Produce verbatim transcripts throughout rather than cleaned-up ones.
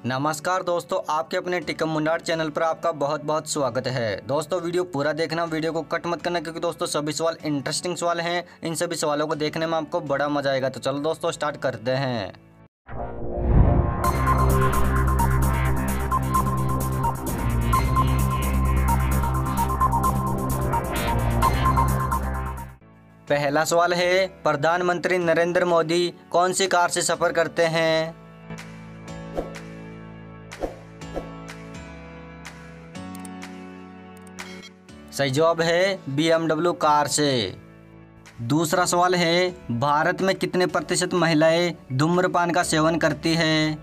नमस्कार दोस्तों, आपके अपने टिकम मुंडार चैनल पर आपका बहुत बहुत स्वागत है। दोस्तों वीडियो पूरा देखना, वीडियो को कट मत करना, क्योंकि दोस्तों सभी सवाल इंटरेस्टिंग सवाल हैं। इन सभी सवालों को देखने में आपको बड़ा मजा आएगा। तो चलो दोस्तों स्टार्ट करते हैं। पहला सवाल है, प्रधानमंत्री नरेंद्र मोदी कौन सी कार से सफर करते हैं? सही जवाब है बी एम डब्ल्यू कार से। दूसरा सवाल है, भारत में कितने प्रतिशत महिलाएं धूम्रपान का सेवन करती है?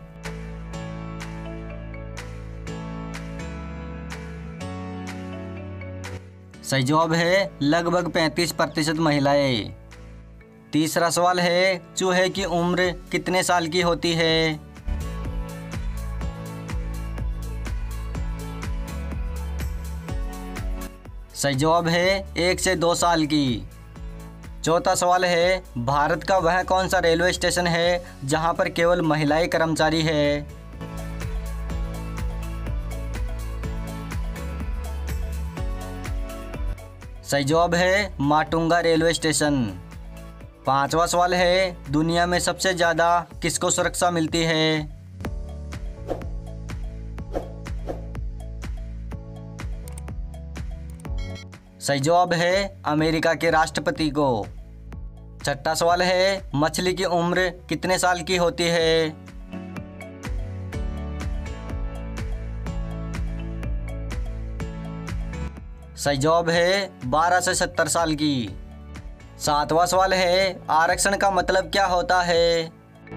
सही जवाब है लगभग पैंतीस प्रतिशत महिलाएं। तीसरा सवाल है, चूहे की उम्र कितने साल की होती है? सही जवाब है एक से दो साल की। चौथा सवाल है, भारत का वह कौन सा रेलवे स्टेशन है जहां पर केवल महिलाएं कर्मचारी है? सही जवाब है माटुंगा रेलवे स्टेशन। पांचवा सवाल है, दुनिया में सबसे ज्यादा किसको सुरक्षा मिलती है? सही जवाब है अमेरिका के राष्ट्रपति को। छठा सवाल है, मछली की उम्र कितने साल की होती है? सही जवाब है बारह से सत्तर साल की। सातवां सवाल है, आरक्षण का मतलब क्या होता है?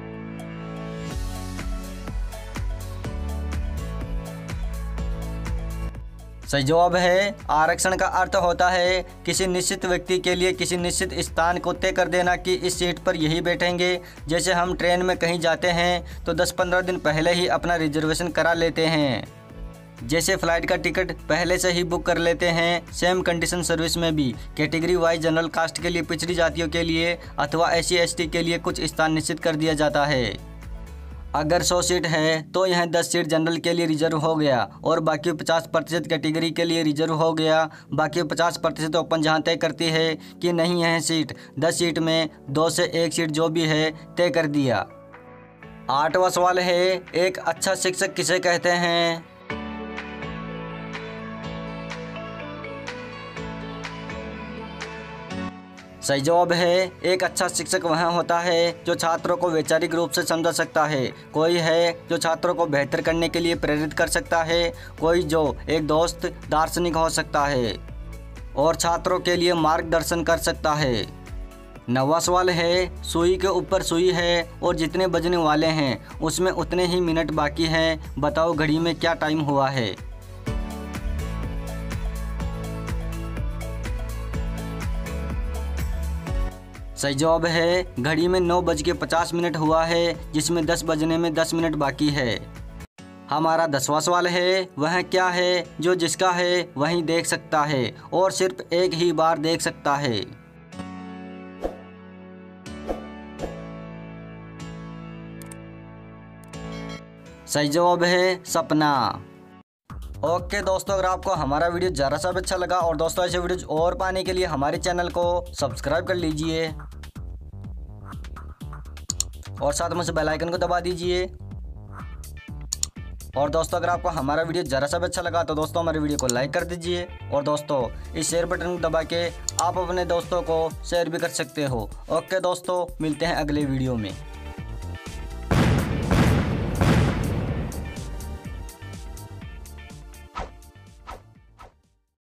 सही जवाब है आरक्षण का अर्थ होता है किसी निश्चित व्यक्ति के लिए किसी निश्चित स्थान को तय कर देना कि इस सीट पर यही बैठेंगे। जैसे हम ट्रेन में कहीं जाते हैं तो दस पंद्रह दिन पहले ही अपना रिजर्वेशन करा लेते हैं। जैसे फ्लाइट का टिकट पहले से ही बुक कर लेते हैं, सेम कंडीशन सर्विस में भी कैटेगरी वाइज जनरल कास्ट के लिए, पिछड़ी जातियों के लिए अथवा एस सी एस टी के लिए कुछ स्थान निश्चित कर दिया जाता है। अगर सौ सीट है तो यह दस सीट जनरल के लिए रिजर्व हो गया और बाकी पचास प्रतिशत कैटेगरी के लिए रिजर्व हो गया। बाकी पचास प्रतिशत ओपन जहाँ तय करती है कि नहीं यह सीट दस सीट में दो से एक सीट जो भी है तय कर दिया। आठवां सवाल है, एक अच्छा शिक्षक किसे कहते हैं? सही जवाब है एक अच्छा शिक्षक वह होता है जो छात्रों को वैचारिक रूप से समझा सकता है। कोई है जो छात्रों को बेहतर करने के लिए प्रेरित कर सकता है, कोई जो एक दोस्त दार्शनिक हो सकता है और छात्रों के लिए मार्गदर्शन कर सकता है। नौवां सवाल है, सुई के ऊपर सुई है और जितने बजने वाले हैं उसमें उतने ही मिनट बाकी हैं। बताओ घड़ी में क्या टाइम हुआ है? सही जवाब है घड़ी में नौ बज के पचास मिनट हुआ है, जिसमें दस बजने में दस मिनट बाकी है। हमारा दसवां सवाल है, वह क्या है जो जिसका है वही देख सकता है और सिर्फ एक ही बार देख सकता है? सही जवाब है सपना। ओके दोस्तों, अगर आपको हमारा वीडियो ज़रा सा भी अच्छा लगा और दोस्तों ऐसे वीडियोज और पाने के लिए हमारे चैनल को सब्सक्राइब कर लीजिए और साथ में से बेल आइकन को दबा दीजिए। और दोस्तों अगर आपको हमारा वीडियो ज़रा सा भी अच्छा लगा तो दोस्तों हमारे वीडियो को लाइक कर दीजिए और दोस्तों इस शेयर बटन को दबा के आप अपने दोस्तों को शेयर भी कर सकते हो। ओके दोस्तों, मिलते हैं अगले वीडियो में।